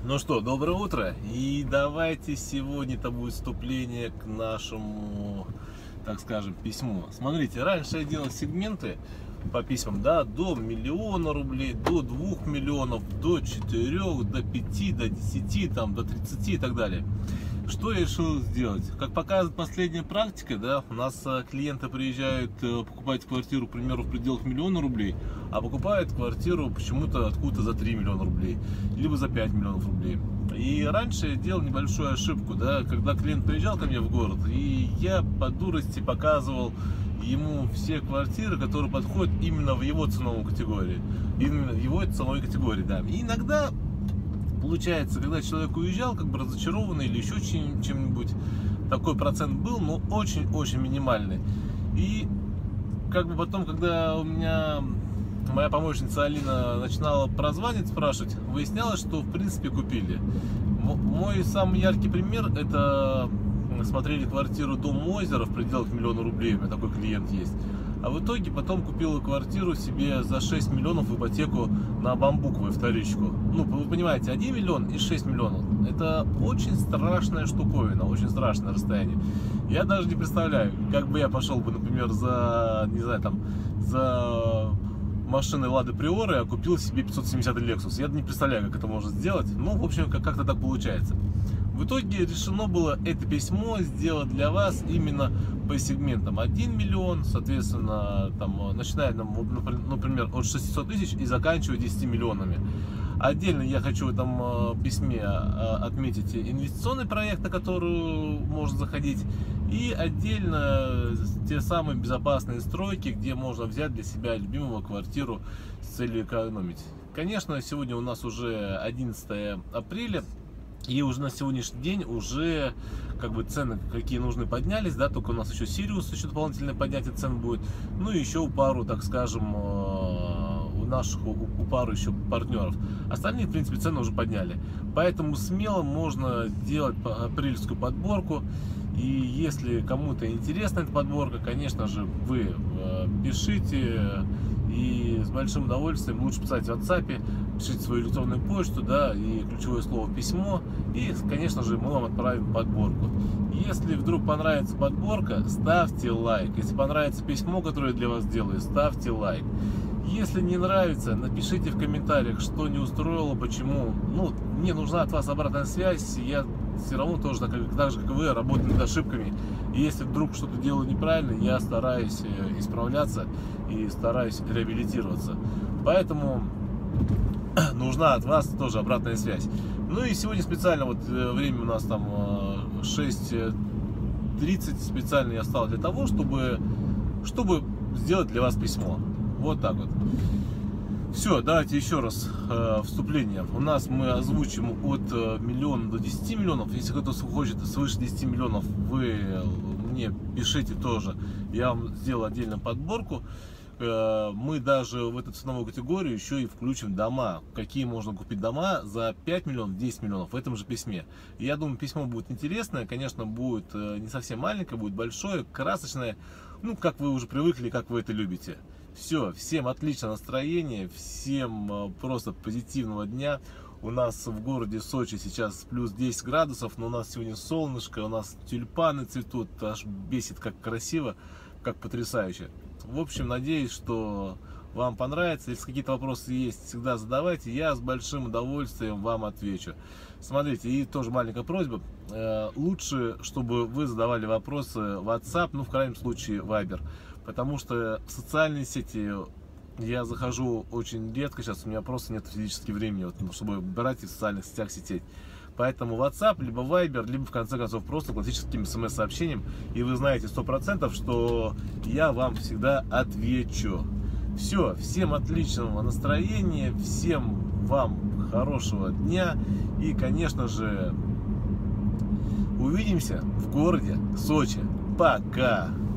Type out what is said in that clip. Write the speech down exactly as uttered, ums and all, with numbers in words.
Ну что, доброе утро, и давайте сегодня-то будет вступление к нашему, так скажем, письму. Смотрите, раньше я делал сегменты по письмам, да, до миллиона рублей, до двух миллионов, до четырех, до пяти, до десяти, там, до тридцати и так далее. Что я решил сделать? Как показывает последняя практика, да, у нас клиенты приезжают покупать квартиру, к примеру, в пределах миллиона рублей, а покупают квартиру почему-то откуда-то за три миллиона рублей, либо за пять миллионов рублей. И раньше я делал небольшую ошибку, да, когда клиент приезжал ко мне в город, и я по дурости показывал ему все квартиры, которые подходят именно в его ценовую категорию, именно в его ценовой категории, да. И иногда получается, когда человек уезжал, как бы разочарованный или еще чем-нибудь, такой процент был, но очень-очень минимальный. И как бы потом, когда у меня моя помощница Алина начинала прозванивать, спрашивать, выяснялось, что в принципе купили. Мой самый яркий пример — это мы смотрели квартиру дом Озера в пределах миллиона рублей, у меня такой клиент есть. А в итоге потом купила квартиру себе за шесть миллионов в ипотеку на бамбуковую вторичку. Ну, вы понимаете, один миллион и шесть миллионов. Это очень страшная штуковина, очень страшное расстояние. Я даже не представляю, как бы я пошел бы, например, за, не знаю, там, за машиной Лада Приора, а купил себе пятьсот семидесятый Lexus. Я не представляю, как это можно сделать. Ну, в общем, как-то так получается. В итоге решено было это письмо сделать для вас именно по сегментам один миллион, соответственно, там, начиная, например, от шестисот тысяч и заканчивая десятью миллионами. Отдельно я хочу в этом письме отметить инвестиционный проект, на который можно заходить, и отдельно те самые безопасные стройки, где можно взять для себя любимую квартиру с целью экономить. Конечно, сегодня у нас уже одиннадцатое апреля. И уже на сегодняшний день уже как бы цены какие нужны поднялись, да, только у нас еще Сириус, еще дополнительное поднятие цен будет, ну и еще у пару, так скажем, у наших, у, у пары еще партнеров. Остальные, в принципе, цены уже подняли, поэтому смело можно делать апрельскую подборку. И если кому-то интересна эта подборка, конечно же, вы пишите, и с большим удовольствием, лучше писать в WhatsApp, пишите свою электронную почту, да, и ключевое слово письмо, и, конечно же, мы вам отправим подборку. Если вдруг понравится подборка, ставьте лайк. Если понравится письмо, которое я для вас делаю, ставьте лайк. Если не нравится, напишите в комментариях, что не устроило, почему. Ну, мне нужна от вас обратная связь, я все равно тоже, так, так же, как и вы, работаю над ошибками. И если вдруг что-то делаю неправильно, я стараюсь исправляться и стараюсь реабилитироваться. Поэтому нужна от вас тоже обратная связь. Ну и сегодня специально, вот время у нас там шесть тридцать, специально я встал для того, чтобы, чтобы сделать для вас письмо. Вот так вот. Все, давайте еще раз э, вступление. У нас мы озвучим от э, миллиона до десяти миллионов. Если кто-то хочет свыше десяти миллионов, вы мне пишите тоже. Я вам сделаю отдельную подборку. Э, мы даже в эту ценовую категорию еще и включим дома. Какие можно купить дома за пять миллионов, десять миллионов в этом же письме. И я думаю, письмо будет интересное. Конечно, будет э, не совсем маленькое, будет большое, красочное. Ну, как вы уже привыкли, как вы это любите. Все, всем отличного настроения, всем просто позитивного дня. У нас в городе Сочи сейчас плюс десять градусов, но у нас сегодня солнышко, у нас тюльпаны цветут, аж бесит, как красиво, как потрясающе. В общем, надеюсь, что вам понравится. Если какие-то вопросы есть, всегда задавайте, я с большим удовольствием вам отвечу. Смотрите, и тоже маленькая просьба, лучше, чтобы вы задавали вопросы в WhatsApp, ну, в крайнем случае, Viber. Потому что в социальные сети я захожу очень редко, сейчас у меня просто нет физически времени, вот, чтобы брать в социальных сетях сетей. Поэтому WhatsApp, либо Viber, либо в конце концов просто классическим смс-сообщением. И вы знаете сто процентов, что я вам всегда отвечу. Все, всем отличного настроения, всем вам хорошего дня. И, конечно же, увидимся в городе Сочи. Пока!